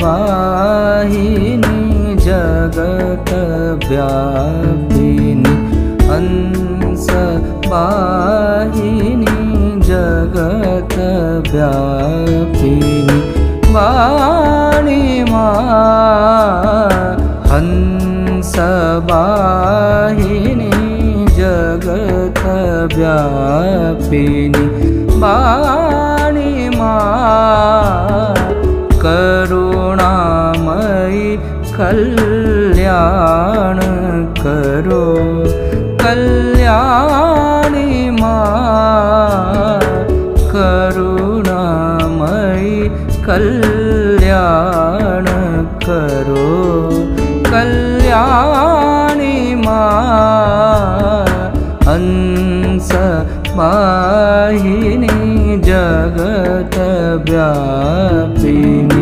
वाहिनी जगत व्यापिनी हंस वाहिनी जगत व्यापिनी वाणी माँ हंस वाहिनी जगत व्यापिनी वाणी माँ करुणामयी कल्याण करो कल्याणी माँ करुणामयी कल्याण करो कल्याणी माँ हंस वाहिनी जगत व्यापिनी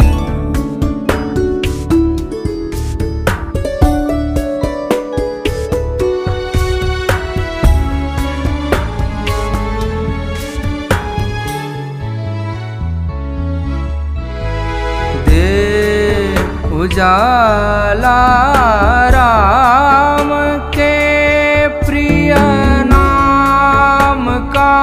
उजाला राम के प्रिय नाम का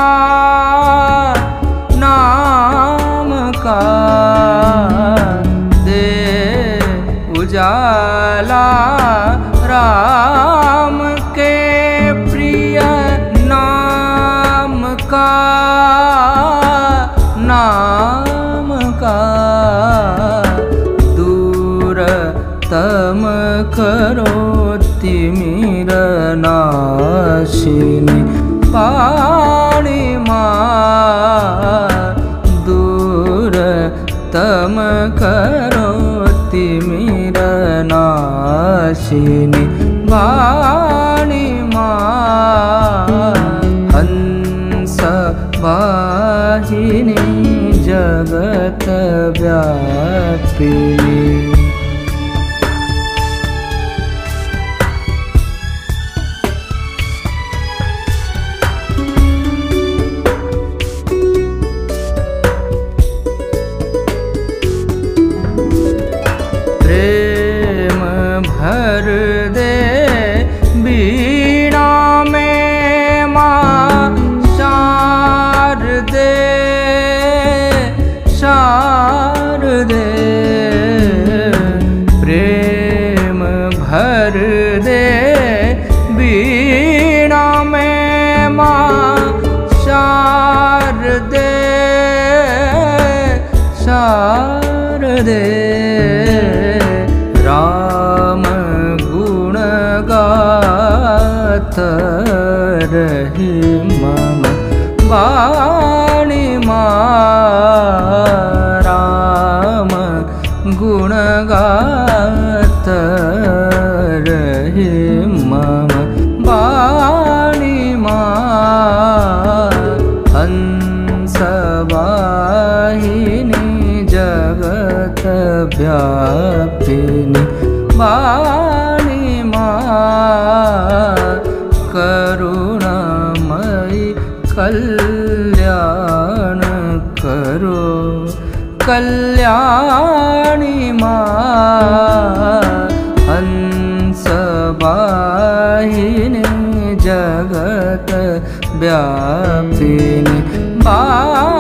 दे उजाला राम के प्रिय नाम का तम करो तिमिरनाशिनी पाणी माँ दूर तम करो तिमिरनाशिनी वाणी माँ हंस वाहिनी जगत व्यापिनी भर दे बीणा में माँ शारदे प्रेम भर दे बीणा में माँ शारदे राम गुण गात रही मम वाणी माँ राम गुण गात रही मम वाणी माँ हंस वाहिनी जगत व्यापिनी वाणी माँ करुणामयी कल्याण करो कल्याणी माँ हंस वाहिनी जगत व्यापिनी